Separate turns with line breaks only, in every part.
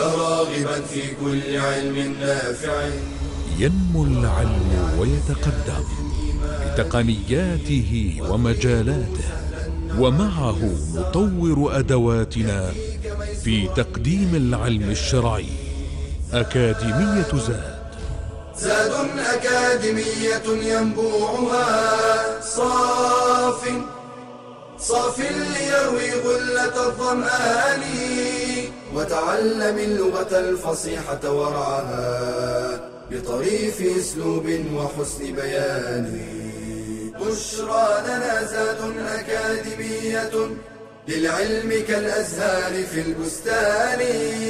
راغبا في كل علم نافع.
ينمو العلم ويتقدم بتقنياته ومجالاته، ومعه نطور أدواتنا في تقديم العلم الشرعي. أكاديمية
زاد أكاديمية ينبوعها صاف ليروي غلة الظمآن، وتعلم اللغة الفصيحة ورعاها بطريف أسلوب وحسن بيان. بشرى لنا زاد أكاديمية للعلم كالأزهار في البستان.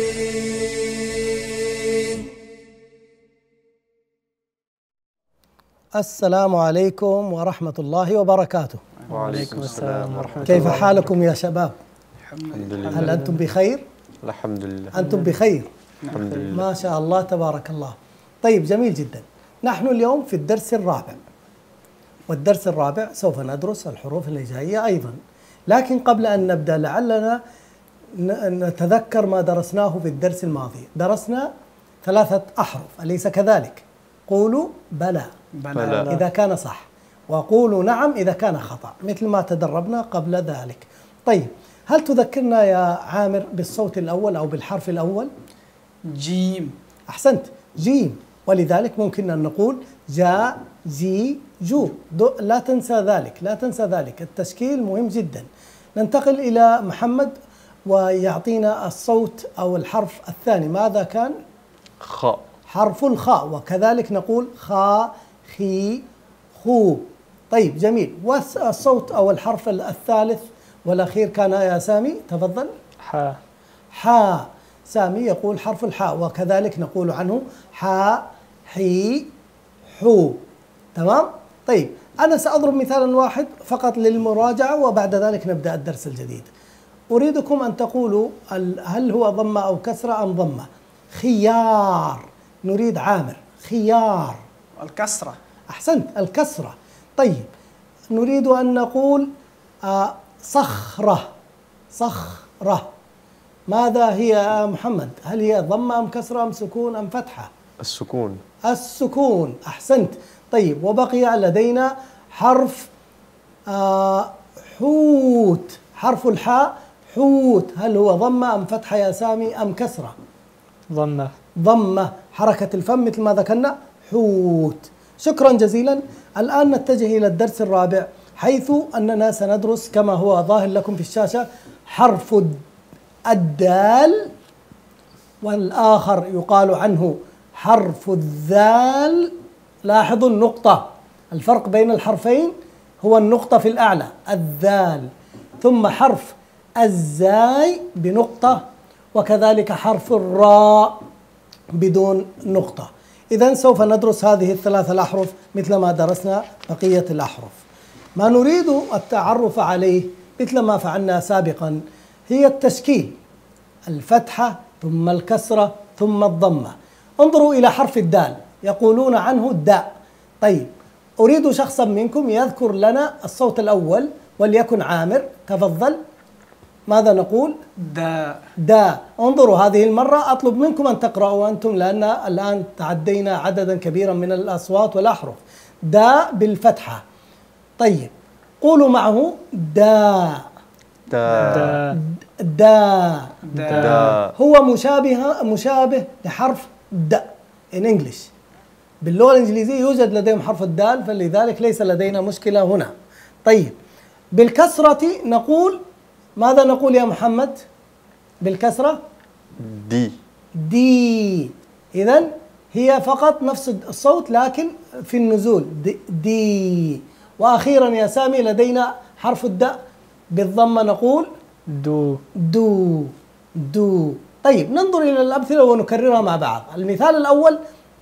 السلام عليكم ورحمة الله وبركاته.
وعليكم السلام ورحمة الله.
كيف حالكم يا شباب؟
الحمد لله.
هل أنتم بخير؟
الحمد لله.
أنتم بخير؟
الحمد لله.
ما شاء الله تبارك الله. طيب جميل جدا. نحن اليوم في الدرس الرابع، والدرس الرابع سوف ندرس الحروف الهجائية أيضا، لكن قبل أن نبدأ لعلنا نتذكر ما درسناه في الدرس الماضي. درسنا 3 أحرف، أليس كذلك؟ قولوا بلى إذا كان صح، وقولوا نعم إذا كان خطأ، مثل ما تدربنا قبل ذلك. طيب هل تذكرنا يا عامر بالصوت الأول أو بالحرف الأول؟
جيم.
أحسنت، جيم. ولذلك ممكن أن نقول جاء جي جو. لا تنسى ذلك، لا تنسى ذلك، التشكيل مهم جدا. ننتقل إلى محمد ويعطينا الصوت أو الحرف الثاني. ماذا كان؟
خاء.
حرف الخاء، وكذلك نقول خا خي خو. طيب جميل. والصوت أو الحرف الثالث والأخير كان يا سامي؟ تفضل.
حاء.
حاء. سامي يقول حرف الحاء، وكذلك نقول عنه حاء حي حو. تمام؟ طيب أنا سأضرب مثالا واحد فقط للمراجعة، وبعد ذلك نبدأ الدرس الجديد. أريدكم أن تقولوا هل هو ضمة أو كسرة أم ضمة؟ خيار. نريد عامر. خيار.
الكسرة.
أحسنت، الكسرة. طيب نريد أن نقول صخرة. صخرة. ماذا هي يا محمد؟ هل هي ضمة أم كسرة أم سكون أم فتحة؟
السكون.
السكون. أحسنت. طيب وبقي لدينا حرف حوت. حرف الحاء حوت، هل هو ضمة أم فتحة يا سامي أم كسرة؟
ضمة.
ضمة، حركة الفم مثل ما ذكرنا، حوت. شكرا جزيلا. الآن نتجه إلى الدرس الرابع، حيث أننا سندرس كما هو ظاهر لكم في الشاشة حرف الدال، والآخر يقال عنه حرف الذال. لاحظوا النقطة، الفرق بين الحرفين هو النقطة في الأعلى، الذال، ثم حرف الزاي بنقطة، وكذلك حرف الراء بدون نقطة. إذن سوف ندرس هذه ال3 الأحرف مثل ما درسنا بقية الأحرف. ما نريد التعرف عليه مثل ما فعلنا سابقا هي التشكيل، الفتحة ثم الكسرة ثم الضمة. انظروا إلى حرف الدال، يقولون عنه الداء. طيب أريد شخصا منكم يذكر لنا الصوت الأول، وليكن عامر. تفضل. ماذا نقول؟
داء.
داء. انظروا هذه المرة أطلب منكم أن تقرأوا أنتم، لأن الآن تعدينا عددا كبيرا من الأصوات والأحرف. داء بالفتحة. طيب قولوا معه داء.
داء.
داء.
داء.
هو مشابه لحرف د in English. باللغة الإنجليزية يوجد لديهم حرف الدال، فلذلك ليس لدينا مشكلة هنا. طيب بالكسرة نقول ماذا نقول يا محمد؟ بالكسرة
دي.
دي. إذن هي فقط نفس الصوت لكن في النزول دي. وأخيرا يا سامي لدينا حرف الداء بالضمة نقول
دو.
دو. دو. طيب ننظر إلى الأمثلة ونكررها مع بعض. المثال الأول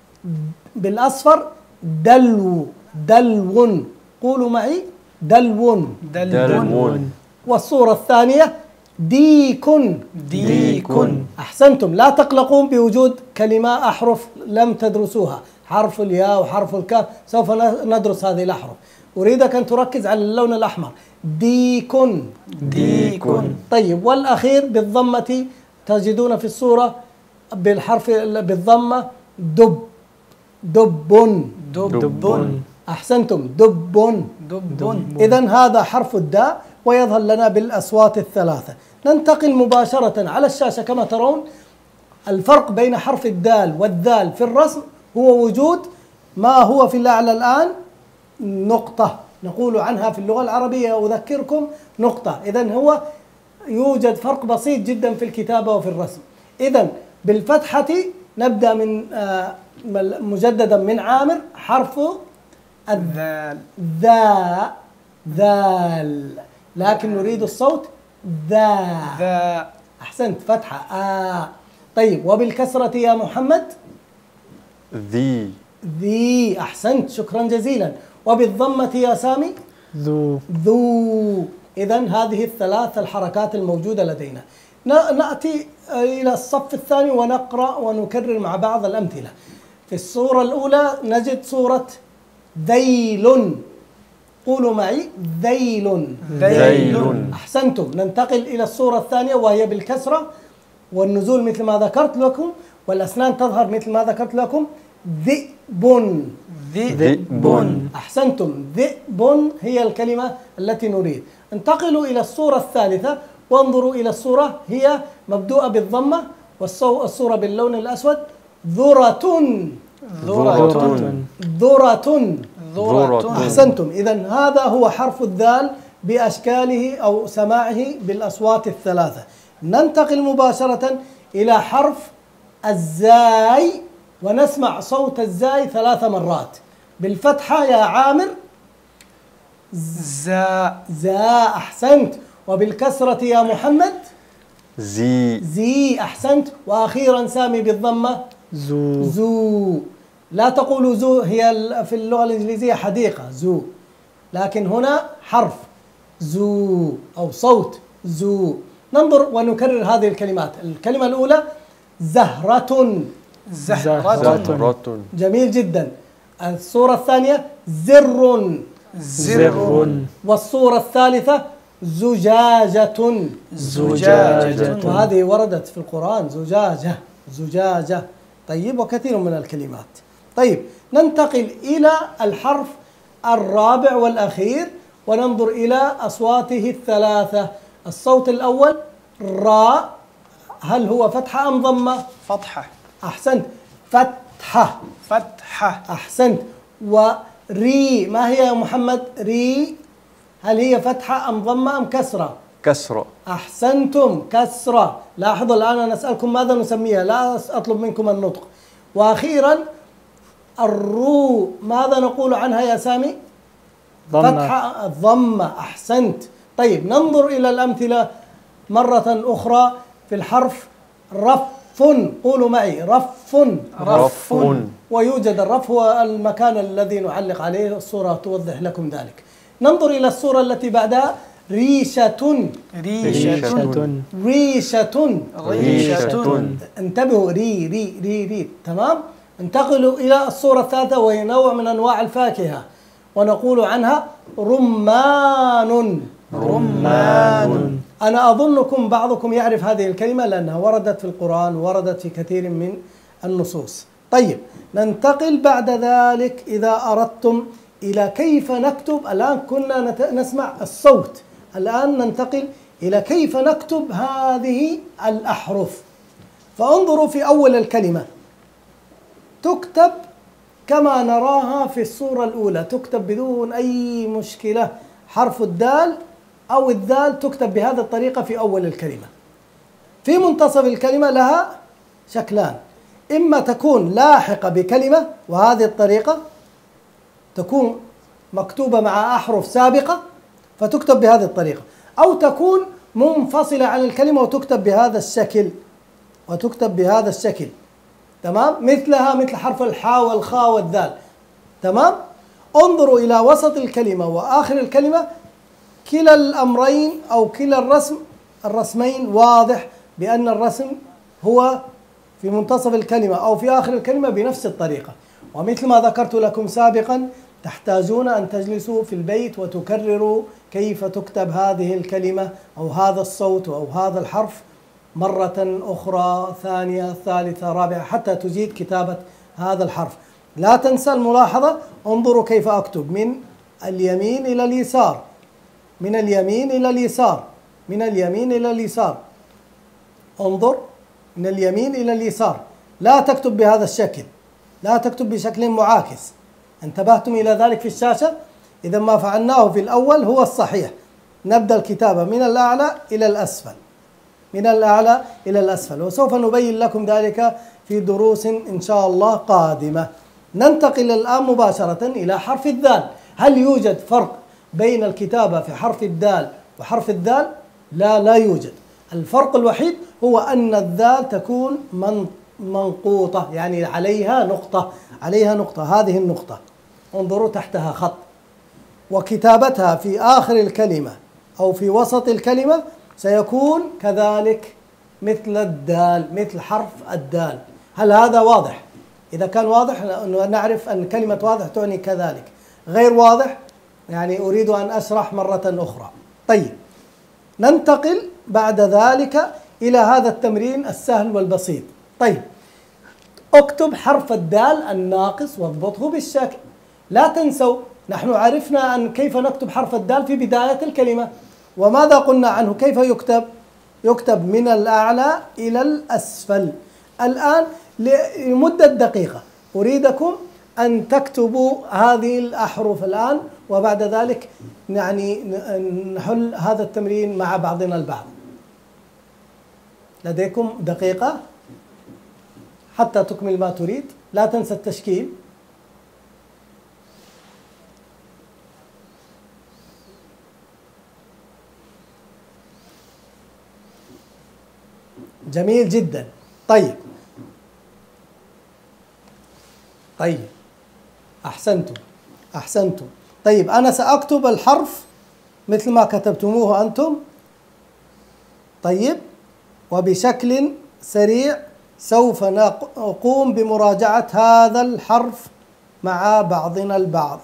بالأصفر دلو. دلو. قولوا معي دلو.
دلو.
والصورة الثانية ديكن.
ديكن.
أحسنتم، لا تقلقون بوجود كلمة أحرف لم تدرسوها، حرف الياء وحرف الكاف، سوف ندرس هذه الأحرف. أريدك أن تركز على اللون الأحمر. ديكن.
ديكن.
طيب والأخير بالضمة تجدون في الصورة بالحرف بالضمة دب، دب.
دب.
أحسنتم، دب.
دب.
إذن هذا حرف الداء ويظهر لنا بالأصوات الثلاثة. ننتقل مباشرة على الشاشة. كما ترون الفرق بين حرف الدال والذال في الرسم هو وجود ما هو في الأعلى الآن نقطة، نقول عنها في اللغة العربية أذكركم نقطة. إذن هو يوجد فرق بسيط جدا في الكتابة وفي الرسم. إذن بالفتحة نبدأ من مجددا من عامر حرف
الذال.
ذال، لكن نريد الصوت ذا. أحسنت، فتحة طيب، وبالكسرة يا محمد
ذي.
أحسنت، شكرا جزيلا. وبالضمة يا سامي ذو. إذن هذه الثلاث الحركات الموجودة لدينا. نأتي إلى الصف الثاني ونقرأ ونكرر مع بعض الأمثلة. في الصورة الأولى نجد صورة ذيل. قولوا معي ذيل. أحسنتم. ننتقل إلى الصورة الثانية وهي بالكسرة والنزول مثل ما ذكرت لكم، والأسنان تظهر مثل ما ذكرت لكم. ذئب. أحسنتم، ذئب هي الكلمة التي نريد. انتقلوا إلى الصورة الثالثة وانظروا إلى الصورة، هي مبدوءة بالضمة والصورة باللون الأسود. ذرة. أحسنتم. إذن هذا هو حرف الذال بأشكاله أو سماعه بالأصوات الثلاثة. ننتقل مباشرة إلى حرف الزاي ونسمع صوت الزاي 3 مرات بالفتحة يا عامر. زا. أحسنت. وبالكسرة يا محمد زي. أحسنت. وأخيرا سامي بالضمة زو. لا تقولوا زو، هي في اللغة الإنجليزية حديقة زو، لكن هنا حرف زو أو صوت زو. ننظر ونكرر هذه الكلمات. الكلمة الأولى زهرة. جميل جدا. الصورة الثانية زر. والصورة الثالثة زجاجة. وهذه وردت في القرآن زجاجة. طيب، وكثير من الكلمات. طيب، ننتقل إلى الحرف الرابع والأخير وننظر إلى أصواته الثلاثة. الصوت الأول راء، هل هو فتحة أم ضمة؟
فتحة.
أحسنت، فتحة. أحسنت. وري، ما هي يا محمد؟ ري، هل هي فتحة أم ضمة أم كسرة؟ أحسنتم، كسرة. لاحظوا الآن أنا أسألكم ماذا نسميها، لا أطلب منكم النطق. وأخيرا الرو، ماذا نقول عنها يا سامي؟ فتحة، ضمة. أحسنت. طيب، ننظر إلى الأمثلة مرة أخرى في الحرف رف. قولوا معي رف. ويوجد الرف هو المكان الذي نعلق عليه، الصورة توضح لكم ذلك. ننظر إلى الصورة التي بعدها ريشة. انتبهوا، ري. تمام. انتقلوا إلى الصورة الثالثة وهي نوع من أنواع الفاكهة ونقول عنها رمان. أنا أظنكم بعضكم يعرف هذه الكلمة لأنها وردت في القرآن ووردت في كثير من النصوص. طيب، ننتقل بعد ذلك إذا أردتم إلى كيف نكتب. الآن كنا نسمع الصوت، الآن ننتقل إلى كيف نكتب هذه الأحرف. فانظروا في أول الكلمة تكتب كما نراها في الصورة الأولى، تكتب بدون أي مشكلة. حرف الدال أو الذال تكتب بهذه الطريقة في أول الكلمة. في منتصف الكلمة لها شكلان، إما تكون لاحقة بكلمة وهذه الطريقة تكون مكتوبة مع أحرف سابقة فتكتب بهذه الطريقة، أو تكون منفصلة عن الكلمة وتكتب بهذا الشكل. تمام، مثل حرف الحاء والخاء والذال. تمام. انظروا إلى وسط الكلمة وآخر الكلمة، كلا الأمرين أو كلا الرسمين واضح بأن الرسم هو في منتصف الكلمة أو في آخر الكلمة بنفس الطريقة. ومثل ما ذكرت لكم سابقا تحتاجون أن تجلسوا في البيت وتكرروا كيف تكتب هذه الكلمة أو هذا الصوت أو هذا الحرف مرة أخرى، ثانية، ثالثة، رابعة، حتى تجيد كتابة هذا الحرف. لا تنسى الملاحظة، انظروا كيف أكتب من اليمين إلى اليسار، من اليمين إلى اليسار، من اليمين إلى اليسار. انظر من اليمين إلى اليسار، لا تكتب بهذا الشكل، لا تكتب بشكل معاكس. انتبهتم إلى ذلك في الشاشة؟ إذا ما فعلناه في الأول هو الصحيح. نبدأ الكتابة من الأعلى إلى الأسفل، من الأعلى إلى الأسفل، وسوف نبين لكم ذلك في دروس إن شاء الله قادمة. ننتقل الآن مباشرة إلى حرف الذال. هل يوجد فرق بين الكتابة في حرف الدال وحرف الذال؟ لا، لا يوجد. الفرق الوحيد هو أن الذال تكون منقوطة، يعني عليها نقطة، عليها نقطة، هذه النقطة، انظروا تحتها خط. وكتابتها في آخر الكلمة أو في وسط الكلمة سيكون كذلك مثل الدال، مثل حرف الدال. هل هذا واضح؟ إذا كان واضح نعرف أن كلمة واضح تعني كذلك. غير واضح يعني أريد أن أشرح مرة أخرى. طيب، ننتقل بعد ذلك إلى هذا التمرين السهل والبسيط. طيب، اكتب حرف الدال الناقص واضبطه بالشكل. لا تنسوا نحن عرفنا أن كيف نكتب حرف الدال في بداية الكلمة، وماذا قلنا عنه؟ كيف يكتب؟ يكتب من الأعلى إلى الأسفل. الآن لمدة دقيقة أريدكم أن تكتبوا هذه الأحرف الآن، وبعد ذلك يعني نحل هذا التمرين مع بعضنا البعض. لديكم دقيقة حتى تكمل ما تريد. لا تنسى التشكيل. جميل جدا. طيب أحسنتم، أحسنتم. طيب، أنا سأكتب الحرف مثل ما كتبتموه أنتم. طيب، وبشكل سريع سوف نقوم بمراجعة هذا الحرف مع بعضنا البعض.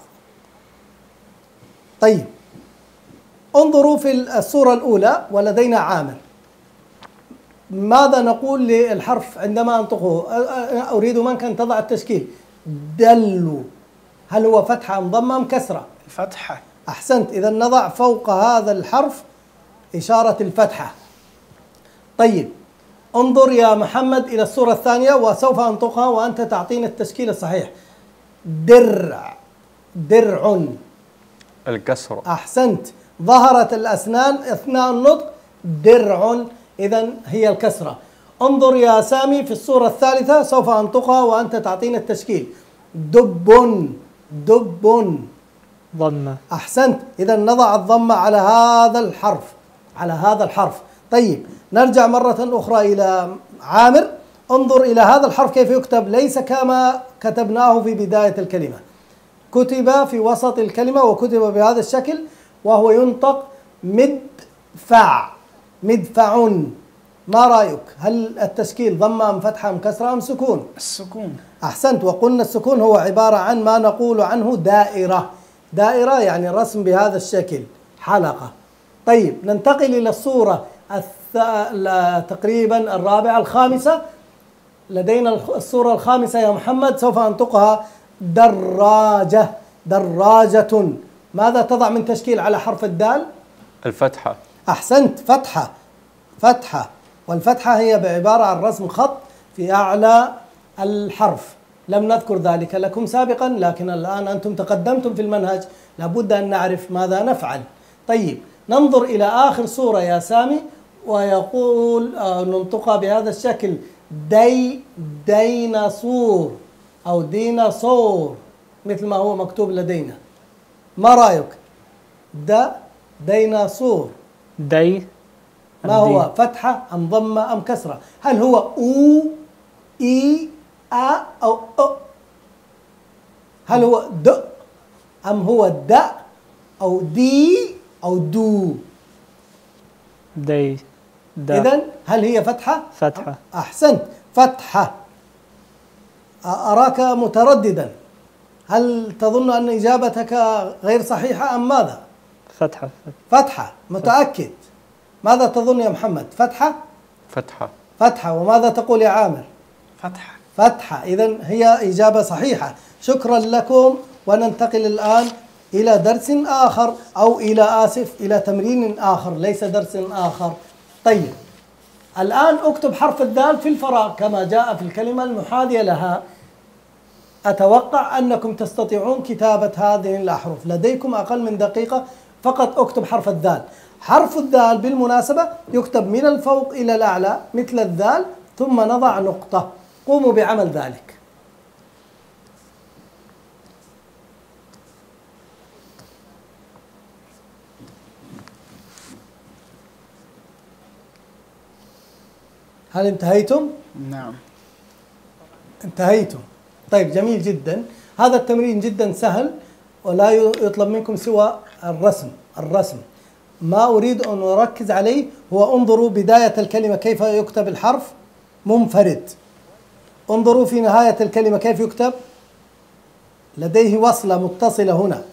طيب، انظروا في الصورة الأولى ولدينا عامر. ماذا نقول للحرف عندما أنطقه؟ أريد منك أن تضع التشكيل. دلو، هل هو فتحة أم ضمة أم كسرة؟
فتحة.
أحسنت، إذا نضع فوق هذا الحرف إشارة الفتحة. طيب، انظر يا محمد إلى الصورة الثانية وسوف أنطقها وأنت تعطيني التشكيل الصحيح. درع، درع.
الكسرة.
أحسنت، ظهرت الأسنان أثناء النطق، درع، إذن هي الكسرة. انظر يا سامي في الصورة الثالثة، سوف أنطقها وأنت تعطيني التشكيل. دب، دب.
ضمة.
أحسنت، إذا نضع الضمة على هذا الحرف، على هذا الحرف. طيب، نرجع مرة أخرى إلى عامر. انظر إلى هذا الحرف كيف يكتب، ليس كما كتبناه في بداية الكلمة، كتب في وسط الكلمة وكتب بهذا الشكل، وهو ينطق مدفع، مدفع. ما رأيك؟ هل التشكيل ضمة أم فتحة أم كسرة أم سكون؟
السكون.
أحسنت، وقلنا السكون هو عبارة عن ما نقول عنه دائرة، دائرة يعني رسم بهذا الشكل، حلقة. طيب، ننتقل إلى الصورة تقريبا الرابعة الخامسة. لدينا الصورة الخامسة يا محمد، سوف أنطقها دراجة، دراجة. ماذا تضع من تشكيل على حرف الدال؟
الفتحة.
أحسنت، فتحة، فتحة. والفتحة هي بعبارة عن رسم خط في أعلى الحرف. لم نذكر ذلك لكم سابقا، لكن الآن أنتم تقدمتم في المنهج، لابد أن نعرف ماذا نفعل. طيب، ننظر إلى آخر صورة يا سامي، ويقول ننطقها بهذا الشكل، ديناصور أو ديناصور، مثل ما هو مكتوب لدينا. ما رأيك؟ ديناصور.
دي.
ما هو، فتحة أم ضمة أم كسرة؟ هل هو أو، إي، أ أو أ؟ هل هو د أم هو د أو دي أو دو؟
دي.
إذن هل هي فتحة؟
فتحة.
أحسنت، فتحة. أراك مترددا، هل تظن أن إجابتك غير صحيحة أم ماذا؟
فتحة.
فتحة، متأكد؟ ماذا تظن يا محمد؟ فتحة؟
فتحة.
فتحة. وماذا تقول يا عامر؟
فتحة.
فتحة. إذن هي إجابة صحيحة. شكرا لكم. وننتقل الآن إلى درس آخر، أو إلى تمرين آخر، ليس درس آخر. طيب، الآن اكتب حرف الدال في الفراغ كما جاء في الكلمة المحاذية لها. أتوقع أنكم تستطيعون كتابة هذه الأحرف. لديكم أقل من دقيقة فقط. اكتب حرف الدال. حرف الدال بالمناسبة يكتب من الفوق إلى الأعلى مثل الذال، ثم نضع نقطة. قوموا بعمل ذلك. هل انتهيتم؟
نعم.
انتهيتم. طيب، جميل جدا. هذا التمرين جدا سهل ولا يطلب منكم سوى الرسم. ما أريد أن أركز عليه هو انظروا بداية الكلمة كيف يكتب الحرف منفرد. انظروا في نهاية الكلمة كيف يكتب، لديه وصلة متصلة هنا.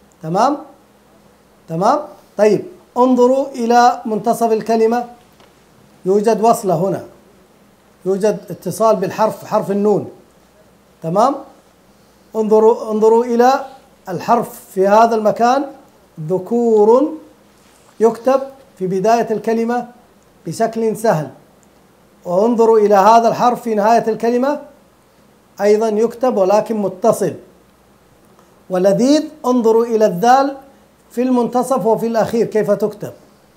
تمام. طيب، انظروا إلى منتصف الكلمة، يوجد وصلة هنا، يوجد اتصال بالحرف، حرف النون. تمام. انظروا إلى الحرف في هذا المكان، ذكور، يكتب في بداية الكلمة بشكل سهل. وانظروا إلى هذا الحرف في نهاية الكلمة، أيضا يكتب ولكن متصل ولذيذ. انظروا إلى الذال في المنتصف وفي الأخير كيف تكتب.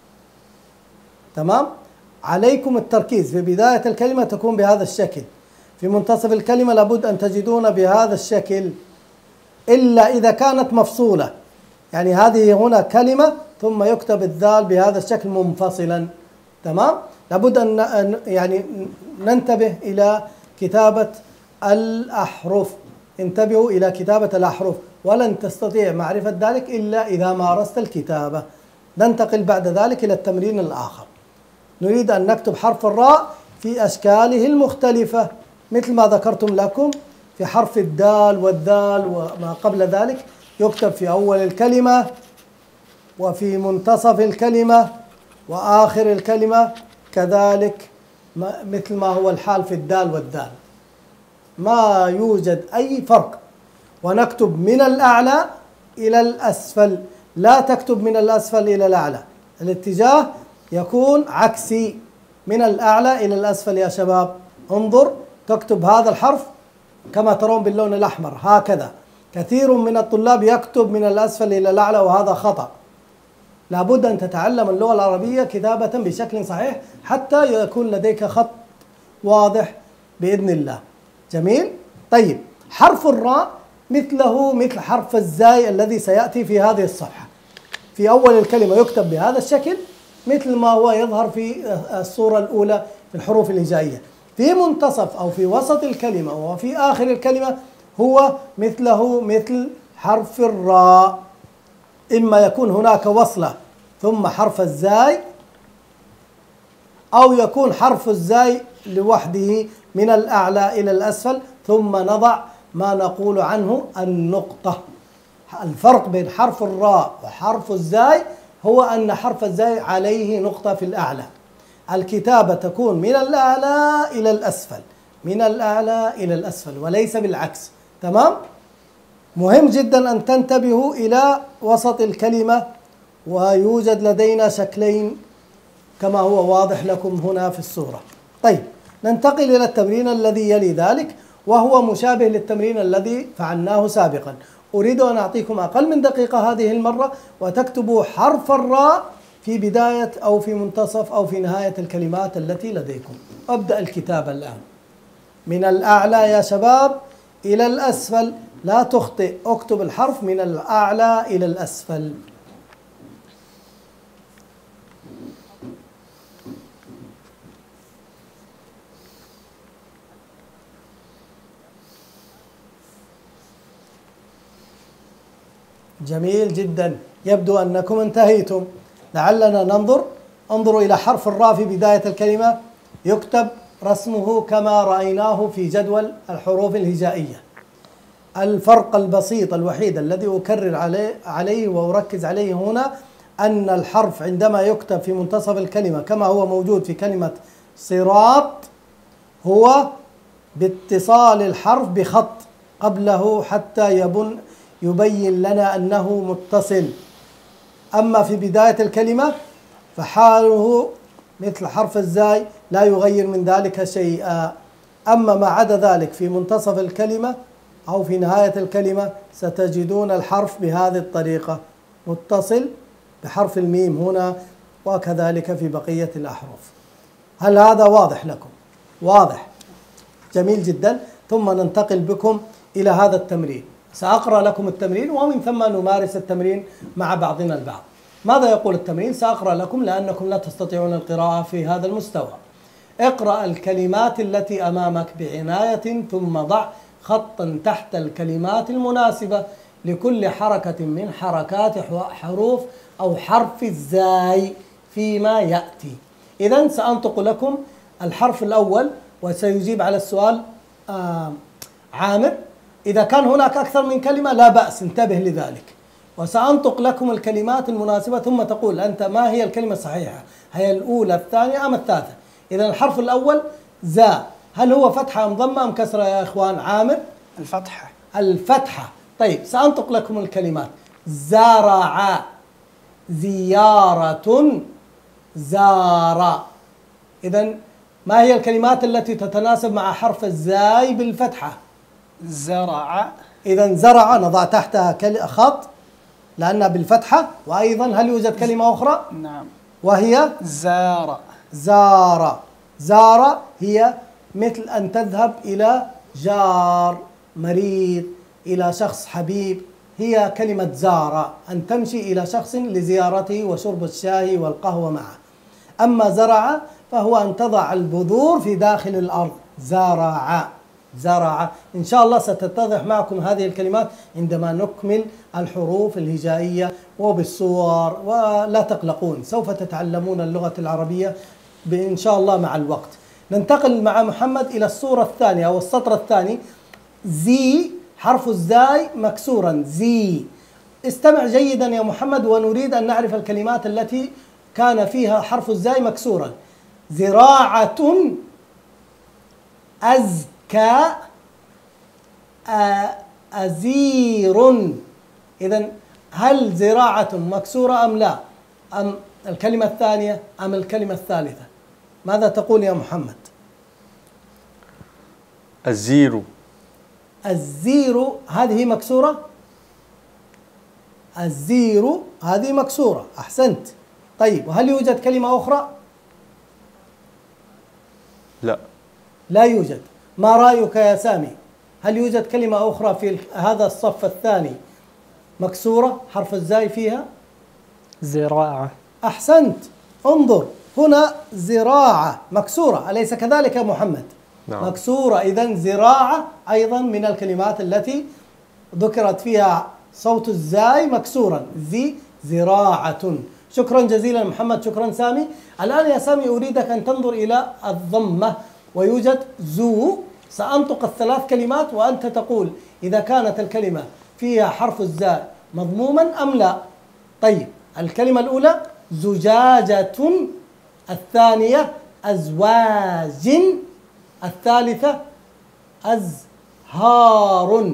تمام. عليكم التركيز. في بداية الكلمة تكون بهذا الشكل، في منتصف الكلمة لابد أن تجدون بهذا الشكل، إلا إذا كانت مفصولة، يعني هذه هنا كلمة ثم يكتب الذال بهذا الشكل منفصلا. تمام. لابد أن يعني ننتبه إلى كتابة الأحرف. انتبهوا إلى كتابة الأحرف، ولن تستطيع معرفة ذلك إلا إذا مارست الكتابة. ننتقل بعد ذلك إلى التمرين الآخر. نريد أن نكتب حرف الراء في أشكاله المختلفة مثل ما ذكرتم لكم في حرف الدال والذال وما قبل ذلك. يكتب في أول الكلمة وفي منتصف الكلمة وآخر الكلمة، كذلك مثل ما هو الحال في الدال والذال، ما يوجد أي فرق. ونكتب من الأعلى إلى الأسفل، لا تكتب من الأسفل إلى الأعلى، الاتجاه يكون عكسي، من الأعلى إلى الأسفل يا شباب. انظر، تكتب هذا الحرف كما ترون باللون الأحمر هكذا. كثير من الطلاب يكتب من الأسفل إلى الأعلى وهذا خطأ. لابد أن تتعلم اللغة العربية كتابة بشكل صحيح حتى يكون لديك خط واضح بإذن الله. جميل. طيب، حرف الراء مثله مثل حرف الزاي الذي سيأتي في هذه الصفحة. في أول الكلمة يكتب بهذا الشكل مثل ما هو يظهر في الصورة الأولى في الحروف الهجائية. في منتصف أو في وسط الكلمة وفي آخر الكلمة هو مثله مثل حرف الراء، إما يكون هناك وصلة ثم حرف الزاي، أو يكون حرف الزاي لوحده من الأعلى إلى الأسفل ثم نضع ما نقول عنه النقطة. الفرق بين حرف الراء وحرف الزاي هو أن حرف الزاي عليه نقطة في الأعلى. الكتابة تكون من الأعلى إلى الأسفل، من الأعلى إلى الأسفل وليس بالعكس. تمام؟ مهم جدا أن تنتبهوا إلى وسط الكلمة، ويوجد لدينا شكلين كما هو واضح لكم هنا في الصورة. طيب، ننتقل إلى التمرين الذي يلي ذلك، وهو مشابه للتمرين الذي فعلناه سابقا. أريد أن أعطيكم أقل من دقيقة هذه المرة، وتكتبوا حرف الراء في بداية أو في منتصف أو في نهاية الكلمات التي لديكم. أبدأ الكتابة الآن. من الأعلى يا شباب إلى الأسفل، لا تخطئ، اكتب الحرف من الأعلى إلى الأسفل. جميل جدا، يبدو أنكم انتهيتم. لعلنا ننظر. انظروا إلى حرف الراء في بداية الكلمة، يكتب رسمه كما رأيناه في جدول الحروف الهجائية. الفرق البسيط الوحيد الذي أكرر عليه وأركز عليه هنا أن الحرف عندما يكتب في منتصف الكلمة كما هو موجود في كلمة صراط هو باتصال الحرف بخط قبله حتى يبين لنا أنه متصل. أما في بداية الكلمة فحاله مثل حرف الزاي لا يغير من ذلك شيئا. أما ما عدا ذلك في منتصف الكلمة أو في نهاية الكلمة ستجدون الحرف بهذه الطريقة متصل بحرف الميم هنا، وكذلك في بقية الأحرف. هل هذا واضح لكم؟ واضح، جميل جدا. ثم ننتقل بكم إلى هذا التمرين. سأقرأ لكم التمرين ومن ثم نمارس التمرين مع بعضنا البعض. ماذا يقول التمرين؟ سأقرأ لكم لأنكم لا تستطيعون القراءة في هذا المستوى. اقرأ الكلمات التي أمامك بعناية ثم ضع خطا تحت الكلمات المناسبة لكل حركة من حركات حروف أو حرف الزاي فيما يأتي. إذن سأنطق لكم الحرف الأول وسيجيب على السؤال عامر. إذا كان هناك أكثر من كلمة لا بأس، انتبه لذلك. وسأنطق لكم الكلمات المناسبة ثم تقول أنت ما هي الكلمة الصحيحة، هي الأولى الثانية أم الثالثة. إذا الحرف الأول زا، هل هو فتحة أم ضمة أم كسرة يا إخوان؟ عامر.
الفتحة.
الفتحة. طيب سأنطق لكم الكلمات. زرع، زيارة، زار. إذا ما هي الكلمات التي تتناسب مع حرف الزاي بالفتحة؟
زرع.
إذا زرع نضع تحتها خط لأنها بالفتحة. وأيضا هل يوجد كلمة أخرى؟
نعم.
وهي
زار.
زار. زار هي مثل أن تذهب إلى جار مريض، إلى شخص حبيب، هي كلمة زار، أن تمشي إلى شخص لزيارته وشرب الشاي والقهوة معه. أما زرع فهو أن تضع البذور في داخل الأرض. زرع، زرع. إن شاء الله ستتضح معكم هذه الكلمات عندما نكمل الحروف الهجائية وبالصور، ولا تقلقون سوف تتعلمون اللغة العربية إن شاء الله مع الوقت. ننتقل مع محمد إلى الصورة الثانية أو السطر الثاني. زي، حرف الزاي مكسورا، زي. استمع جيدا يا محمد ونريد أن نعرف الكلمات التي كان فيها حرف الزاي مكسورا. زراعة، أزكى، أزير. إذن هل زراعة مكسورة أم لا؟ أم الكلمة الثانية أم الكلمة الثالثة؟ ماذا تقول يا محمد؟
الزير.
الزير هذه مكسورة؟ الزير هذه مكسورة، أحسنت. طيب وهل يوجد كلمة أخرى؟
لا.
لا يوجد. ما رأيك يا سامي؟ هل يوجد كلمة أخرى في هذا الصف الثاني مكسورة حرف الزاي فيها؟
زراعة.
أحسنت. انظر هنا زراعة مكسورة، أليس كذلك يا محمد؟
نعم.
مكسورة. إذن زراعة أيضا من الكلمات التي ذكرت فيها صوت الزاي مكسورا، زي، زراعة. شكرا جزيلا محمد، شكرا سامي. الآن يا سامي أريدك أن تنظر إلى الضمة، ويوجد زو. سأنطق الثلاث كلمات وأنت تقول إذا كانت الكلمة فيها حرف الزاي مضموما أم لا. طيب الكلمة الأولى زجاجة، الثانية أزواج، الثالثة أزهار،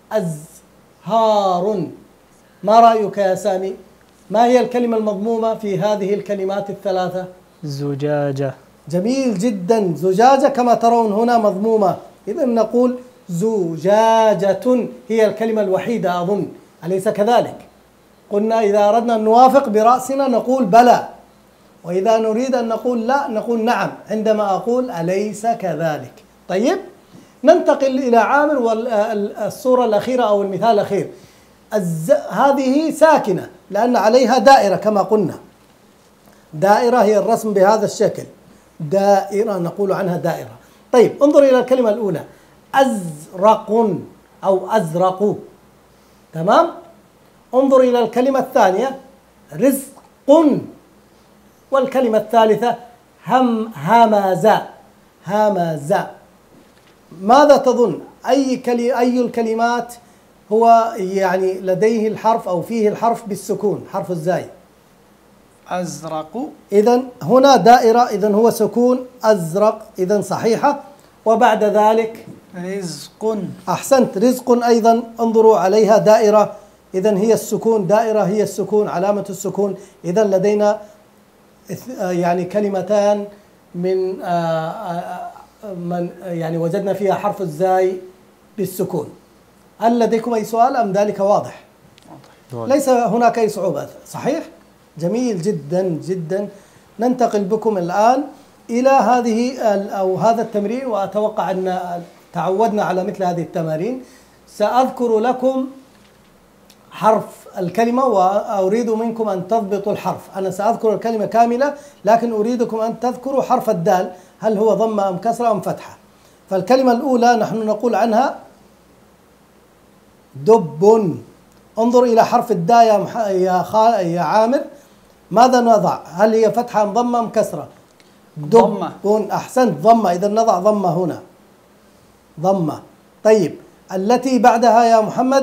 أزهار. ما رأيك يا سامي؟ ما هي الكلمة المضمومة في هذه الكلمات الثلاثة؟
زجاجة.
جميل جدا، زجاجة كما ترون هنا مضمومة. إذن نقول زجاجة هي الكلمة الوحيدة أظن، أليس كذلك؟ قلنا إذا أردنا أن نوافق برأسنا نقول بلى، وإذا نريد أن نقول لا نقول نعم عندما أقول أليس كذلك. طيب ننتقل إلى عامر والصورة الأخيرة أو المثال الأخير. هذه ساكنة لأن عليها دائرة كما قلنا. دائرة هي الرسم بهذا الشكل، دائرة نقول عنها دائرة. طيب انظر إلى الكلمة الأولى أزرق أو أزرق، تمام. انظر إلى الكلمة الثانية رزق، والكلمة الثالثة همزة، همزة. ماذا تظن أي الكلمات هو يعني لديه الحرف أو فيه الحرف بالسكون، حرف الزاي؟
أزرق.
إذن هنا دائرة، إذن هو سكون أزرق، إذن صحيحة. وبعد ذلك
رزق.
أحسنت، رزق أيضا انظروا عليها دائرة، إذن هي السكون، دائرة هي السكون، علامة السكون. إذن لدينا يعني كلمتان من يعني وجدنا فيها حرف الزاي بالسكون. هل لديكم أي سؤال أم ذلك واضح؟ ليس هناك أي صعوبة، صحيح؟ جميل جدا جدا. ننتقل بكم الآن إلى هذه أو هذا التمرين، وأتوقع أن تعودنا على مثل هذه التمارين. سأذكر لكم حرف الكلمة وأريد منكم أن تضبطوا الحرف. أنا سأذكر الكلمة كاملة لكن أريدكم أن تذكروا حرف الدال، هل هو ضمة أم كسرة أم فتحة. فالكلمة الأولى نحن نقول عنها دب. انظر إلى حرف الدال يا عامر، ماذا نضع؟ هل هي فتحة أم ضمة أم كسرة؟
ضمة.
أحسنت، ضمة. إذا نضع ضمة هنا، ضمة. طيب التي بعدها يا محمد؟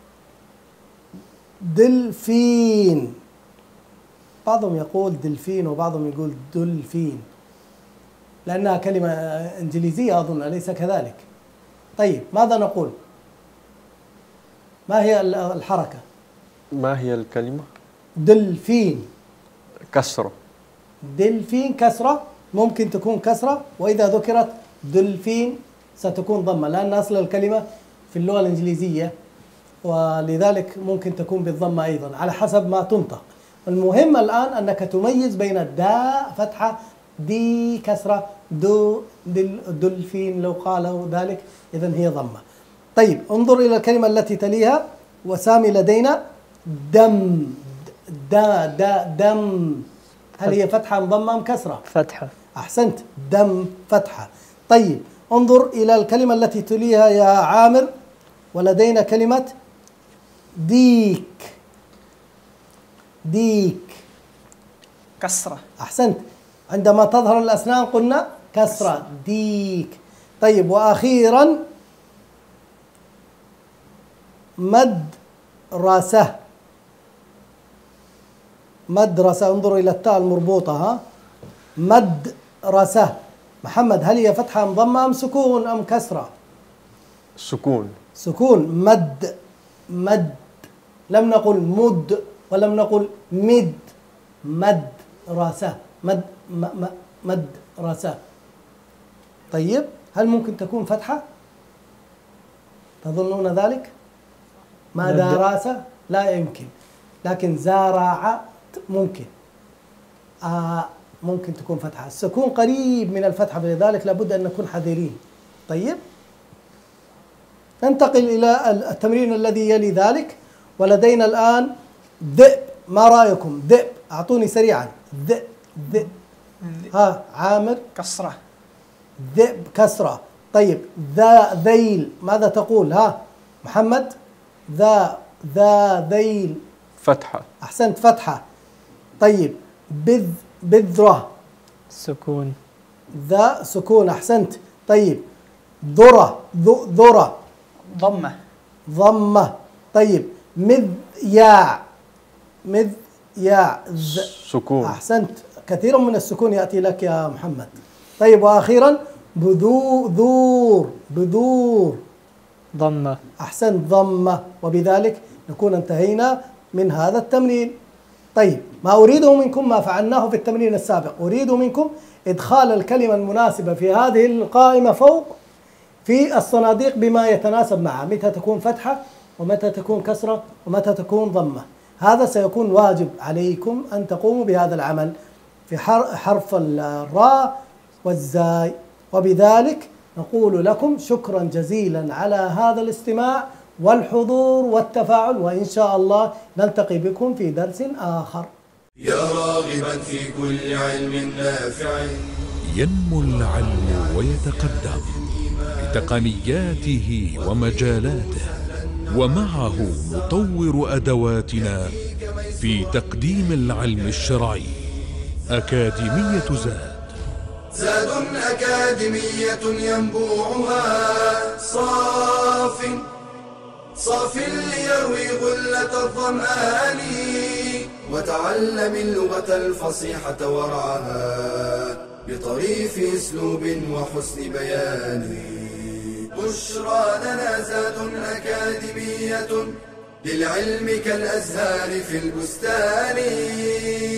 دلفين. بعضهم يقول دلفين وبعضهم يقول دلفين لأنها كلمة إنجليزية أظن، أليس كذلك؟ طيب ماذا نقول؟ ما هي الحركة؟
ما هي الكلمة؟
دلفين.
كسرة.
دلفين كسرة، ممكن تكون كسرة، وإذا ذكرت دلفين ستكون ضمة، لأن أصل الكلمة في اللغة الإنجليزية، ولذلك ممكن تكون بالضمة أيضا على حسب ما تنطق. المهم الآن أنك تميز بين الداء فتحة، دي كسرة، دو دلفين لو قالوا ذلك، إذن هي ضمة. طيب انظر إلى الكلمة التي تليها، وسامي لدينا دم. دم، هل هي فتحة أم ضمة أم كسرة؟
فتحة.
أحسنت، دم فتحة. طيب انظر إلى الكلمة التي تليها يا عامر، ولدينا كلمة ديك. ديك
كسرة.
أحسنت، عندما تظهر الأسنان قلنا كسرة، ديك. طيب وأخيرا مدرسة. مدرسة، انظروا إلى التاء المربوطة، ها، مدرسة. محمد هل هي فتحة أم ضمة أم سكون أم كسرة؟
سكون.
سكون. مد. لم نقل مد ولم نقل مد. مدرسة. مدرسة. طيب هل ممكن تكون فتحة؟ تظنون ذلك؟ مدرسة لا يمكن، لكن زرعت ممكن. ممكن تكون فتحة. السكون قريب من الفتحة، فلذلك لابد أن نكون حذرين. طيب ننتقل إلى التمرين الذي يلي ذلك، ولدينا الآن ذئب. ما رأيكم؟ ذئب، أعطوني سريعا. ذئب. ها عامر؟
كسرة.
ذئب كسرة. طيب ذيل، ماذا تقول؟ ها محمد؟ ذيل.
فتحة.
أحسنت، فتحة. طيب بذرة.
سكون.
سكون. أحسنت. طيب ذرة. ذرة.
ضمة.
طيب مذياع.
سكون.
أحسنت، كثير من السكون يأتي لك يا محمد. طيب وأخيرا بذور.
ضمة.
أحسنت، ضمة. وبذلك نكون انتهينا من هذا التمرين. طيب ما أريده منكم ما فعلناه في التمرين السابق، أريد منكم إدخال الكلمة المناسبة في هذه القائمة فوق في الصناديق بما يتناسب معها، متى تكون فتحة ومتى تكون كسرة ومتى تكون ضمة. هذا سيكون واجب عليكم أن تقوموا بهذا العمل في حرف الراء والزاي. وبذلك نقول لكم شكرا جزيلا على هذا الاستماع والحضور والتفاعل، وإن شاء الله نلتقي بكم في درس آخر.
يا راغبا في كل علم نافع،
ينمو العلم ويتقدم بتقنياته ومجالاته، ومعه نطور أدواتنا في تقديم العلم الشرعي. أكاديمية
زاد أكاديمية ينبوعها صاف ليروي غلة الظمآن وتعلم اللغة الفصيحة وارعاها بطريف أسلوب وحسن بيان. بشرى لنا زاد أكاديمية للعلم كالأزهار في البستان.